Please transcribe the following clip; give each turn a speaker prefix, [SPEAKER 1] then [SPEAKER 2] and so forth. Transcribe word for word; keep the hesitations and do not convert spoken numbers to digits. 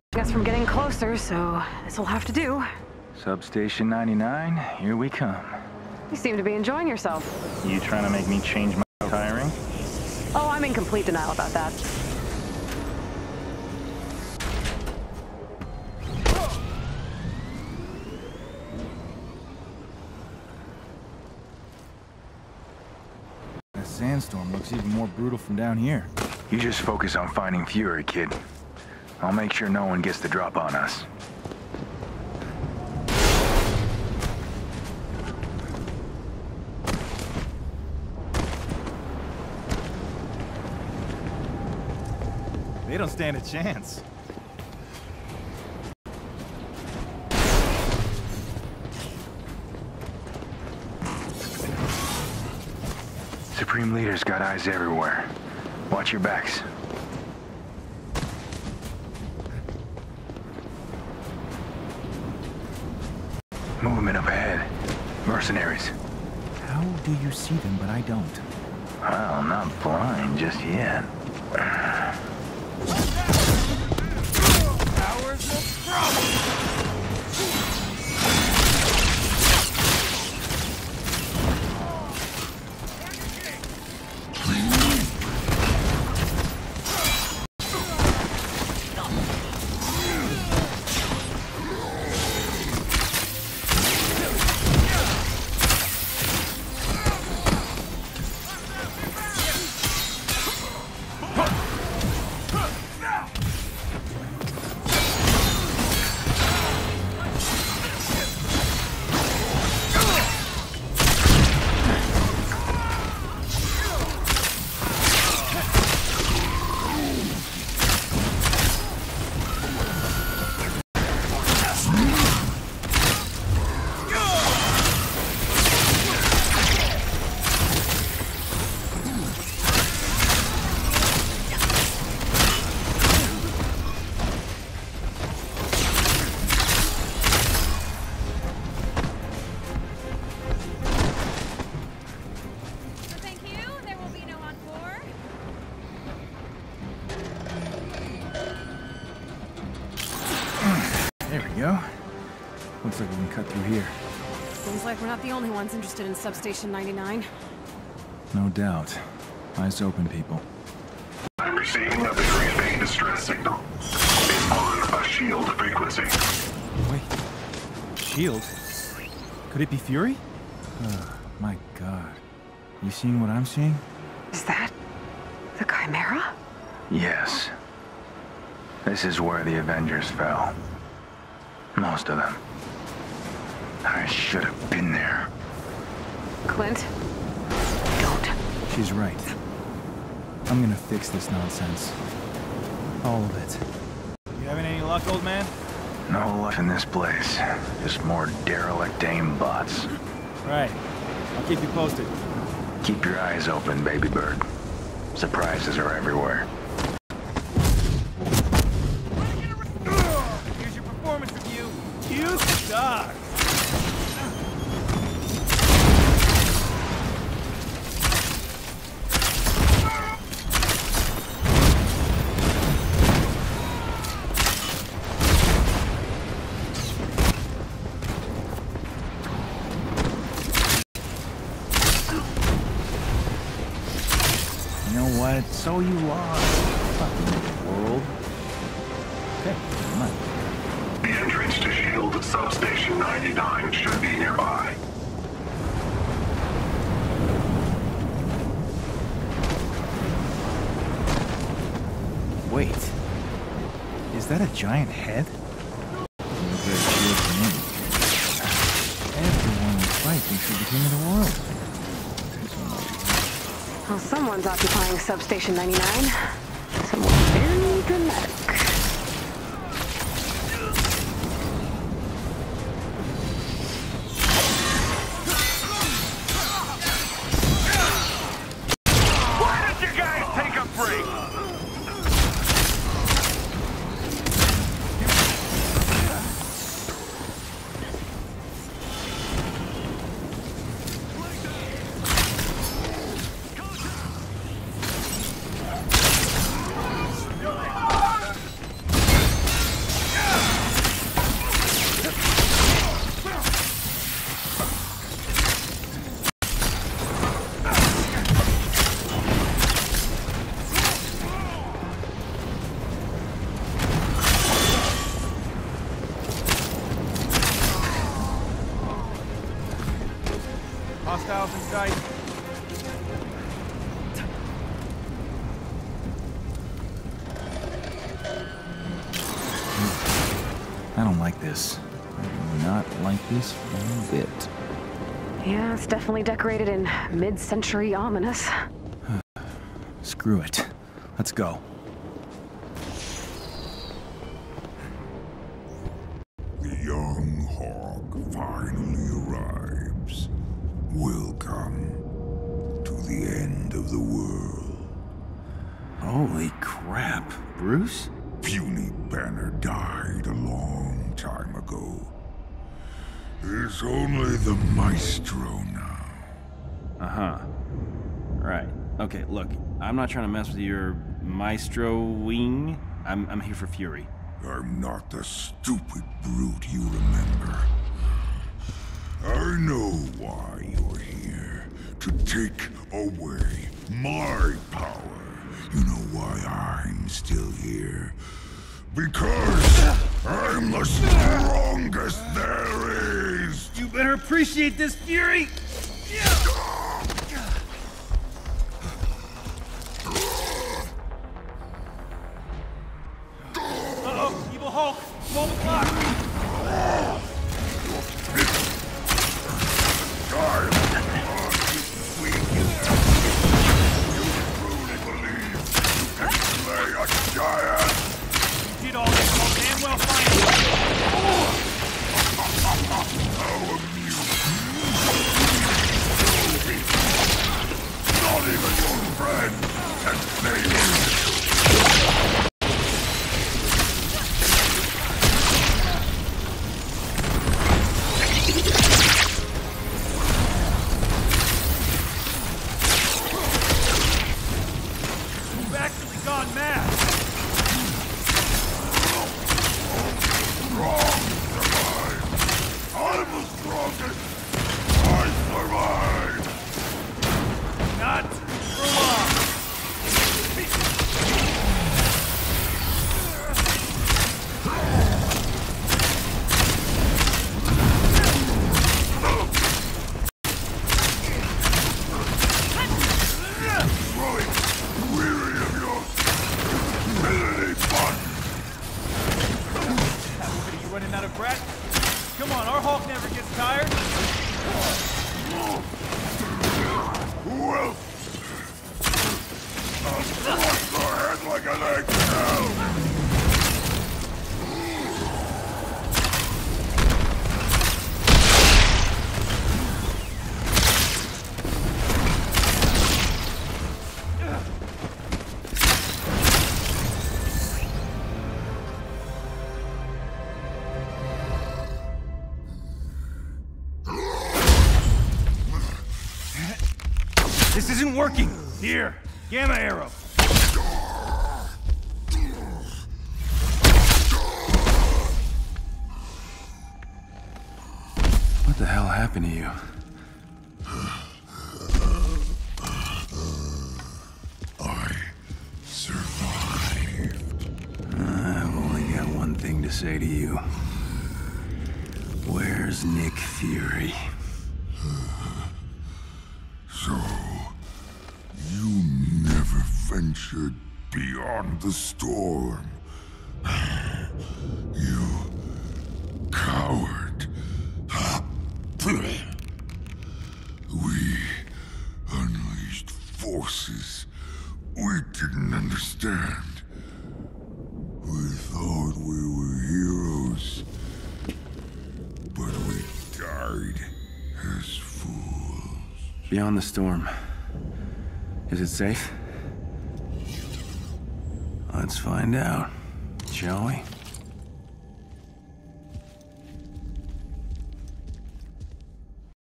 [SPEAKER 1] us from getting closer, so this'll have to do.
[SPEAKER 2] Substation ninety-nine, here we come.
[SPEAKER 1] You seem to be enjoying yourself.
[SPEAKER 2] You trying to make me change my tiring?
[SPEAKER 1] Oh, I'm in complete denial about that.
[SPEAKER 3] That sandstorm looks even more brutal from down here.
[SPEAKER 2] You just focus on finding Fury, kid. I'll make sure no one gets the drop on us.
[SPEAKER 3] They don't stand a chance.
[SPEAKER 2] Supreme Leader's got eyes everywhere. Watch your backs. Movement up ahead. Mercenaries.
[SPEAKER 3] How do you see them, but I don't?
[SPEAKER 2] Well, not blind just yet.
[SPEAKER 3] Powers of trouble! There we go. Looks like we can cut through here.
[SPEAKER 1] Seems like we're not the only ones interested in Substation ninety-nine.
[SPEAKER 3] No doubt. Eyes open, people.
[SPEAKER 4] I'm receiving a very faint distress signal. It's on a shield frequency.
[SPEAKER 3] Wait. Shield? Could it be Fury? Oh, my God. You seeing what I'm seeing?
[SPEAKER 1] Is that the Chimera?
[SPEAKER 2] Yes. This is where the Avengers fell. Most of them. I should have been there.
[SPEAKER 1] Clint, don't.
[SPEAKER 3] She's right. I'm gonna fix this nonsense. All of it. You having any luck, old man?
[SPEAKER 2] No luck in this place. Just more derelict aim bots.
[SPEAKER 3] Right. I'll keep you posted.
[SPEAKER 2] Keep your eyes open, baby bird. Surprises are everywhere.
[SPEAKER 3] Here's your performance review. You suck. You know what? So you lost. Fucking world. Okay, never mind.
[SPEAKER 4] The entrance to shield Substation ninety-nine should be nearby.
[SPEAKER 3] Wait. Is that a giant head? Doesn't look very shield to me. Everyone would fight thinks you're the king of the world.
[SPEAKER 1] Well, someone's occupying Substation ninety-nine. Someone very dramatic.
[SPEAKER 4] Why did you guys take a break?
[SPEAKER 3] thousand dice. I don't like this. I do not like this one bit.
[SPEAKER 1] Yeah, it's definitely decorated in mid-century ominous.
[SPEAKER 3] Screw it. Let's go.
[SPEAKER 5] The young hawk finally arrives. Welcome to the end of the world.
[SPEAKER 3] Holy crap. Bruce?
[SPEAKER 5] Puny Banner died a long time ago. There's only the Maestro now.
[SPEAKER 3] Uh-huh. Right. Okay, look. I'm not trying to mess with your Maestro wing. I'm, I'm here for Fury.
[SPEAKER 5] I'm not the stupid brute you remember. I know why you're here. To take away my power. You know why I'm still here? Because I'm the strongest there is!
[SPEAKER 3] You better appreciate this, Fury! Uh-oh, Evil Hulk! twelve o'clock! You did all this while damn well fighting!
[SPEAKER 5] Not even your friend can save you!
[SPEAKER 3] You've actually gone mad!
[SPEAKER 5] Strong survive! I'm the strongest! I survive!
[SPEAKER 3] Not for long!
[SPEAKER 5] Growing weary of your stupidity, fun!
[SPEAKER 3] What are you running out of breath? Come on, our Hulk never gets tired!
[SPEAKER 5] Who else? I'll crush your head like an egg now!
[SPEAKER 3] This isn't working! Here, Gamma Arrow! What the hell happened to you?
[SPEAKER 5] I survived.
[SPEAKER 3] I've only got one thing to say to you. Where's Nick Fury?
[SPEAKER 5] So, you never ventured beyond the storm. You coward. We unleashed forces we didn't understand. We thought we were heroes, but we died as fools.
[SPEAKER 3] Beyond the storm. Is it safe? Let's find out, shall we?